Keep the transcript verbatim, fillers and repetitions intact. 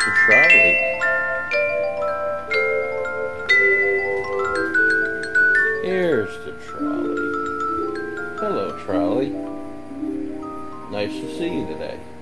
Mister Trolley. Here's the trolley. Hello, Trolley. Nice to see you today.